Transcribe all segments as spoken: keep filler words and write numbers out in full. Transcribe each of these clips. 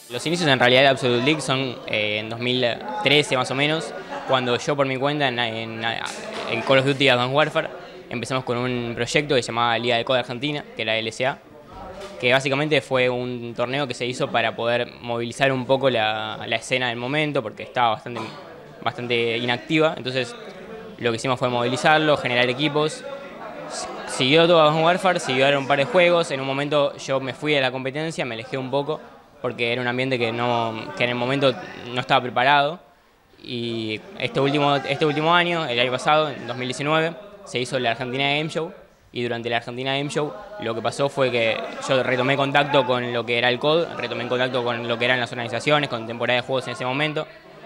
Los inicios en realidad de Absolute League son eh, en dos mil trece más o menos, cuando yo por mi cuenta en, en, en Call of Duty Advanced Warfare empezamos con un proyecto que se llamaba Liga de Code Argentina, que era L S A, que básicamente fue un torneo que se hizo para poder movilizar un poco la, la escena del momento, porque estaba bastante, bastante inactiva. Entonces lo que hicimos fue movilizarlo, generar equipos. Siguió todo Advanced Warfare, siguieron un par de juegos. En un momento yo me fui de la competencia, me alejé un poco, porque era un ambiente que, no, que en el momento no estaba preparado. Y este último, este último año, el año pasado, en dos mil diecinueve, se hizo la Argentina Game Show. Y durante la Argentina Game Show lo que pasó fue que yo retomé contacto con lo que era el C O D, retomé contacto con lo que eran las organizaciones, con temporada de juegos en ese momento,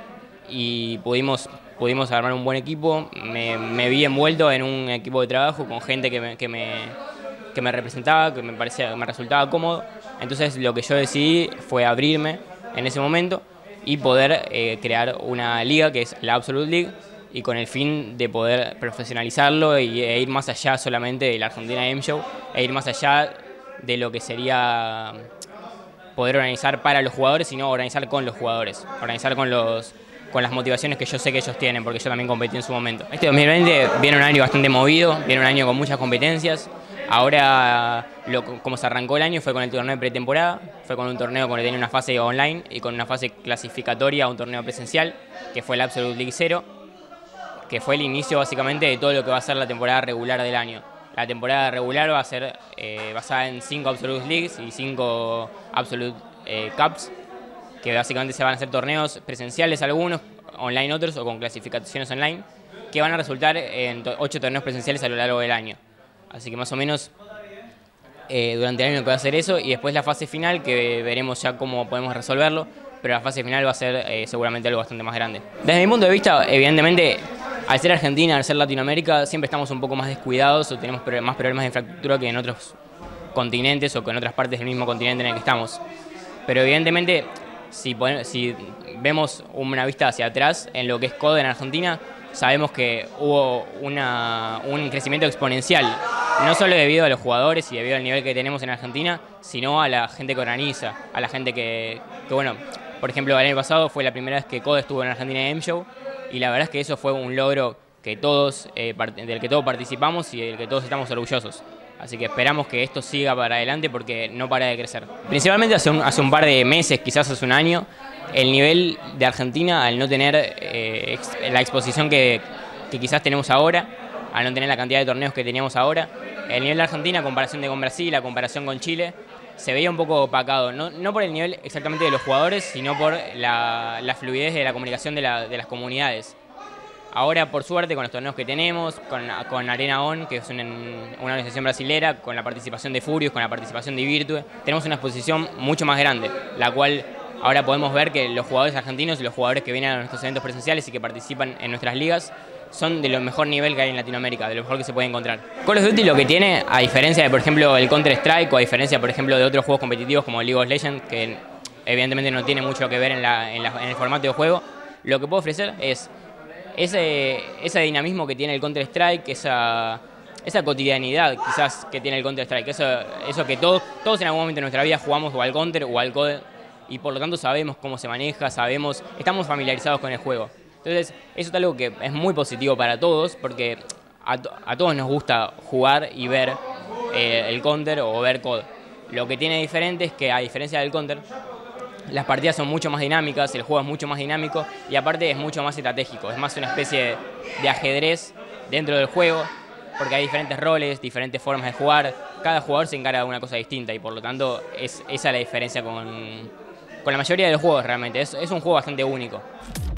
y pudimos, pudimos armar un buen equipo. Me, me vi envuelto en un equipo de trabajo con gente que me, que me, que me representaba, que me, parecía, me resultaba cómodo. Entonces lo que yo decidí fue abrirme en ese momento y poder eh, crear una liga que es la Absolute League, y con el fin de poder profesionalizarlo y, e ir más allá solamente de la Argentina Game Show, e ir más allá de lo que sería poder organizar para los jugadores, sino organizar con los jugadores, organizar con, los, con las motivaciones que yo sé que ellos tienen, porque yo también competí en su momento. Este dos mil veinte viene un año bastante movido, viene un año con muchas competencias. Ahora, lo, como se arrancó el año fue con el torneo de pretemporada, fue con un torneo que tenía una fase online y con una fase clasificatoria a un torneo presencial, que fue el Absolute League cero, que fue el inicio básicamente de todo lo que va a ser la temporada regular del año. La temporada regular va a ser eh, basada en cinco Absolute Leagues y cinco Absolute eh, Cups, que básicamente se van a hacer torneos presenciales algunos, online otros, o con clasificaciones online, que van a resultar en ocho torneos presenciales a lo largo del año. Así que más o menos eh, durante el año que va a ser eso, y después la fase final, que veremos ya cómo podemos resolverlo, pero la fase final va a ser eh, seguramente algo bastante más grande. Desde mi punto de vista, evidentemente, al ser Argentina, al ser Latinoamérica, siempre estamos un poco más descuidados o tenemos más problemas de infraestructura que en otros continentes o que en otras partes del mismo continente en el que estamos. Pero evidentemente, si, podemos, si vemos una vista hacia atrás en lo que es C O D en Argentina, sabemos que hubo una, un crecimiento exponencial, no solo debido a los jugadores y debido al nivel que tenemos en Argentina, sino a la gente que organiza, a la gente que, que bueno, por ejemplo, el año pasado fue la primera vez que C O D estuvo en Argentina Game Show, y la verdad es que eso fue un logro que todos, eh, del que todos participamos y del que todos estamos orgullosos. Así que esperamos que esto siga para adelante porque no para de crecer. Principalmente hace un, hace un par de meses, quizás hace un año, el nivel de Argentina, al no tener eh, ex, la exposición que, que quizás tenemos ahora, al no tener la cantidad de torneos que teníamos ahora, el nivel de Argentina, a comparación de con Brasil, a comparación con Chile, se veía un poco opacado, no, no por el nivel exactamente de los jugadores, sino por la, la fluidez de la comunicación de, la, de las comunidades. Ahora, por suerte, con los torneos que tenemos, con, con Arena On, que es una, una organización brasilera, con la participación de Furious, con la participación de Virtue, tenemos una exposición mucho más grande, la cual ahora podemos ver que los jugadores argentinos y los jugadores que vienen a nuestros eventos presenciales y que participan en nuestras ligas son de lo mejor nivel que hay en Latinoamérica, de lo mejor que se puede encontrar. Call of Duty lo que tiene, a diferencia de, por ejemplo, el Counter-Strike, o a diferencia, por ejemplo, de otros juegos competitivos como League of Legends, que evidentemente no tiene mucho que ver en, la, en, la, en el formato de juego, lo que puede ofrecer es ese, ese dinamismo que tiene el Counter-Strike, esa, esa cotidianidad quizás que tiene el Counter-Strike, eso, eso que todos, todos en algún momento de nuestra vida jugamos o al Counter o al C O D, y por lo tanto sabemos cómo se maneja, sabemos, estamos familiarizados con el juego. Entonces, eso es algo que es muy positivo para todos, porque a, a todos nos gusta jugar y ver eh, el Counter o ver C O D. Lo que tiene diferente es que, a diferencia del Counter, las partidas son mucho más dinámicas, el juego es mucho más dinámico y aparte es mucho más estratégico, es más una especie de, de ajedrez dentro del juego, porque hay diferentes roles, diferentes formas de jugar, cada jugador se encarga de una cosa distinta y por lo tanto es, esa es la diferencia con, con la mayoría de los juegos realmente, es, es un juego bastante único.